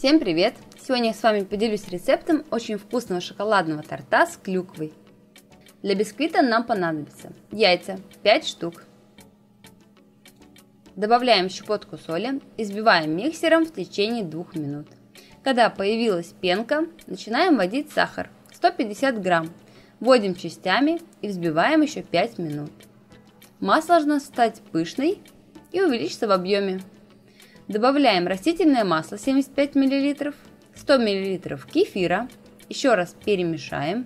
Всем привет! Сегодня я с вами поделюсь рецептом очень вкусного шоколадного торта с клюквой. Для бисквита нам понадобится яйца 5 штук. Добавляем щепотку соли и взбиваем миксером в течение 2 минут. Когда появилась пенка, начинаем вводить сахар 150 грамм. Вводим частями и взбиваем еще 5 минут. Масса должна стать пышной и увеличиться в объеме. Добавляем растительное масло 75 мл, 100 мл кефира, еще раз перемешаем.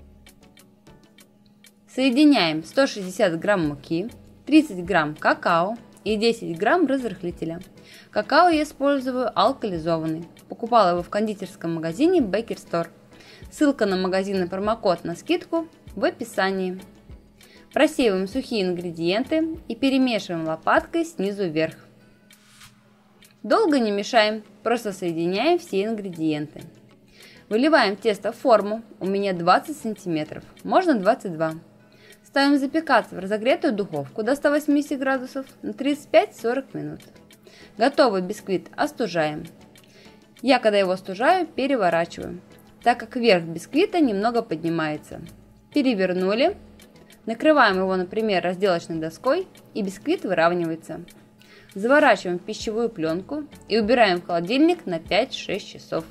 Соединяем 160 грамм муки, 30 грамм какао и 10 грамм разрыхлителя. Какао я использую алкализованный. Покупала его в кондитерском магазине Baker Store. Ссылка на магазин и промокод на скидку в описании. Просеиваем сухие ингредиенты и перемешиваем лопаткой снизу вверх. Долго не мешаем, просто соединяем все ингредиенты. Выливаем тесто в форму, у меня 20 см, можно 22. Ставим запекаться в разогретую духовку до 180 градусов на 35-40 минут. Готовый бисквит остужаем. Я, когда его остужаю, переворачиваю, так как верх бисквита немного поднимается. Перевернули, накрываем его, например, разделочной доской, и бисквит выравнивается. Заворачиваем в пищевую пленку и убираем в холодильник на 5-6 часов.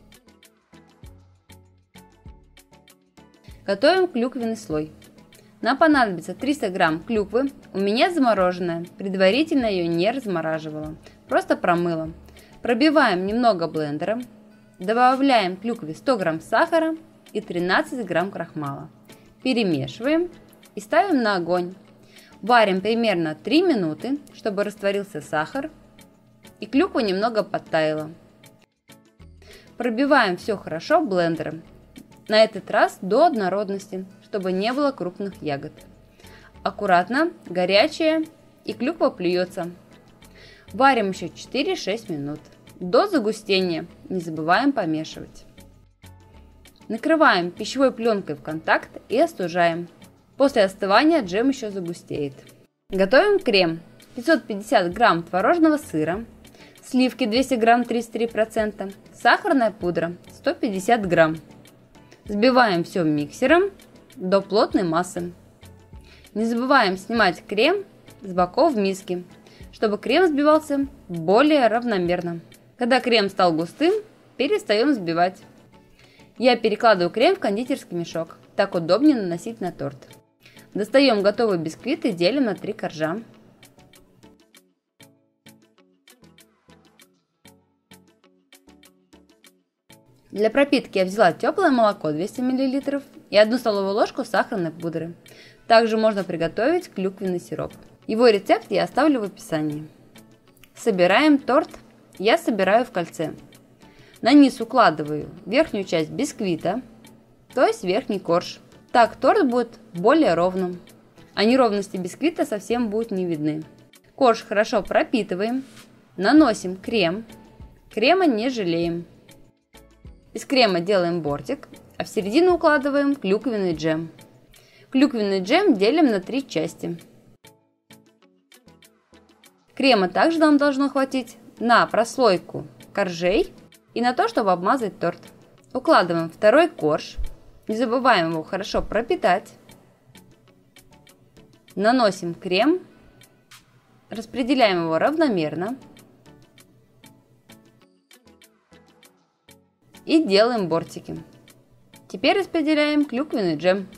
Готовим клюквенный слой. Нам понадобится 300 грамм клюквы, у меня замороженная, предварительно ее не размораживала, просто промыла. Пробиваем немного блендером, добавляем клюкве 100 грамм сахара и 13 грамм крахмала. Перемешиваем и ставим на огонь. Варим примерно 3 минуты, чтобы растворился сахар и клюква немного подтаяла. Пробиваем все хорошо блендером, на этот раз до однородности, чтобы не было крупных ягод. Аккуратно, горячая, и клюква плюется. Варим еще 4-6 минут, до загустения, не забываем помешивать. Накрываем пищевой пленкой в контакт и остужаем. После остывания джем еще загустеет. Готовим крем. 550 грамм творожного сыра, сливки 200 грамм 33%, сахарная пудра 150 грамм. Взбиваем все миксером до плотной массы. Не забываем снимать крем с боков миски, чтобы крем взбивался более равномерно. Когда крем стал густым, перестаем взбивать. Я перекладываю крем в кондитерский мешок, так удобнее наносить на торт. Достаем готовый бисквит и делим на 3 коржа. Для пропитки я взяла теплое молоко 200 мл и 1 столовую ложку сахарной пудры. Также можно приготовить клюквенный сироп. Его рецепт я оставлю в описании. Собираем торт. Я собираю в кольце. На низ укладываю верхнюю часть бисквита, то есть верхний корж. Так торт будет более ровным, а неровности бисквита совсем будут не видны. Корж хорошо пропитываем, наносим крем, крема не жалеем. Из крема делаем бортик, а в середину укладываем клюквенный джем. Клюквенный джем делим на 3 части. Крема также нам должно хватить на прослойку коржей и на то, чтобы обмазать торт. Укладываем второй корж. Не забываем его хорошо пропитать. Наносим крем. Распределяем его равномерно. И делаем бортики. Теперь распределяем клюквенный джем.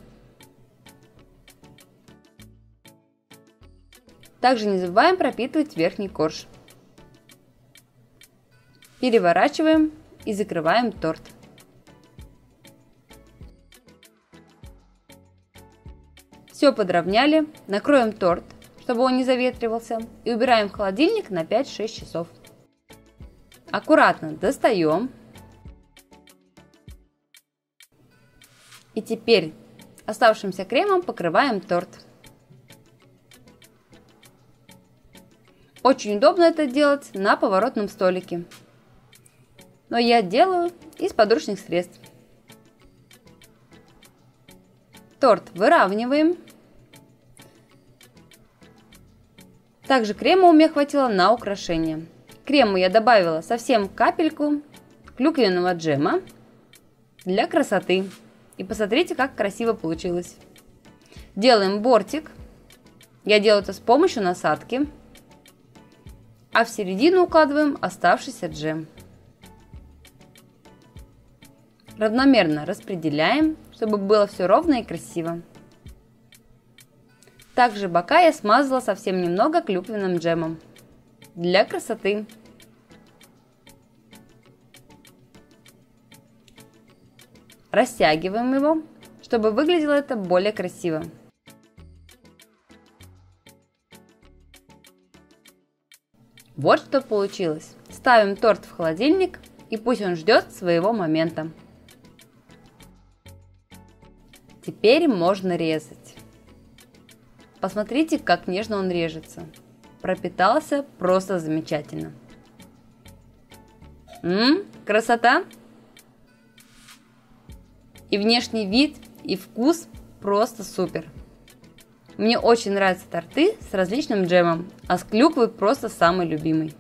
Также не забываем пропитывать верхний корж. Переворачиваем и закрываем торт. Все подровняли, накроем торт, чтобы он не заветривался, и убираем в холодильник на 5-6 часов. Аккуратно достаем. И теперь оставшимся кремом покрываем торт. Очень удобно это делать на поворотном столике. Но я делаю из подручных средств. Торт выравниваем. Также крема у меня хватило на украшение. Крему я добавила совсем капельку клюквенного джема для красоты. И посмотрите, как красиво получилось. Делаем бортик. Я делаю это с помощью насадки. А в середину укладываем оставшийся джем. Равномерно распределяем, чтобы было все ровно и красиво. Также бока я смазала совсем немного клюквенным джемом для красоты. Растягиваем его, чтобы выглядело это более красиво. Вот что получилось. Ставим торт в холодильник, и пусть он ждет своего момента. Теперь можно резать. Посмотрите, как нежно он режется. Пропитался просто замечательно. Красота! И внешний вид, и вкус просто супер. Мне очень нравятся торты с различным джемом, а с клюквой просто самый любимый.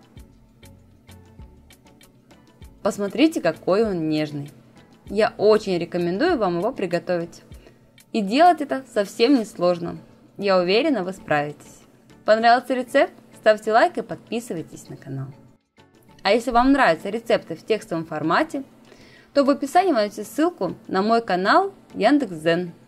Посмотрите, какой он нежный. Я очень рекомендую вам его приготовить. И делать это совсем не сложно. Я уверена, вы справитесь. Понравился рецепт? Ставьте лайк и подписывайтесь на канал. А если вам нравятся рецепты в текстовом формате, то в описании вы найдете ссылку на мой канал Яндекс.Дзен.